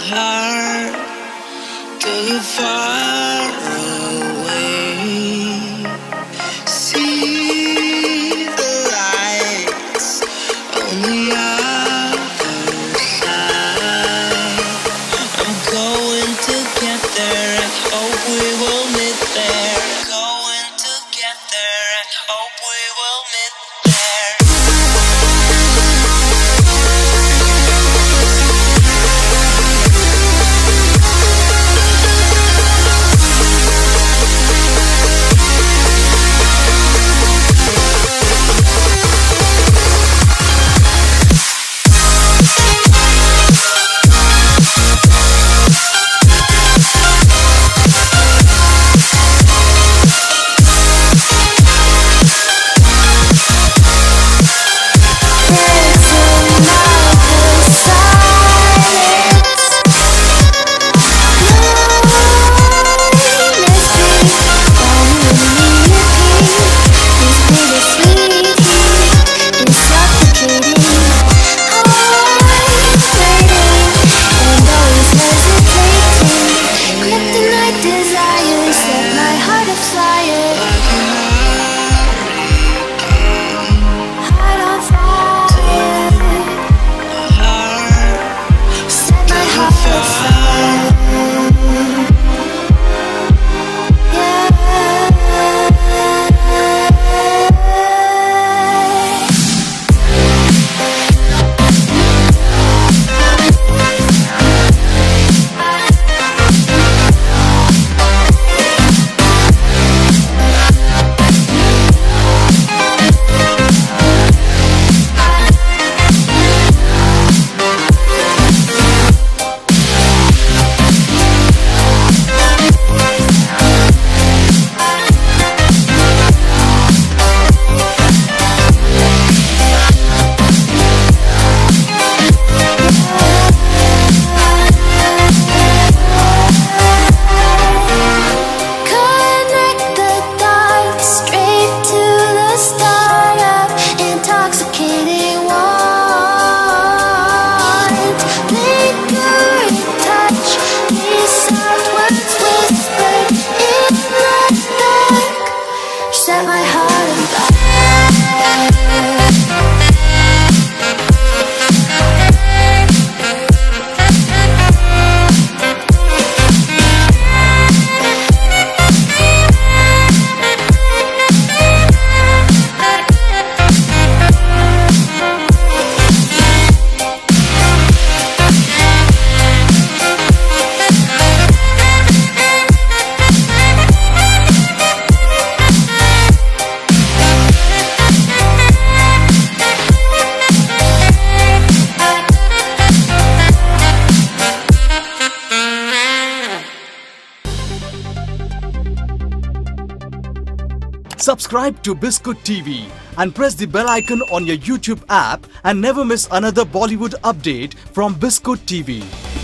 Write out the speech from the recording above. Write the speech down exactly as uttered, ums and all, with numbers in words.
heart till you're far away. See the lights on the other side. I'm going to get there, I hope we will meet there. Going to get there, I hope we will meet there. Subscribe to Biscuit T V and press the bell icon on your YouTube app and never miss another Bollywood update from Biscuit T V.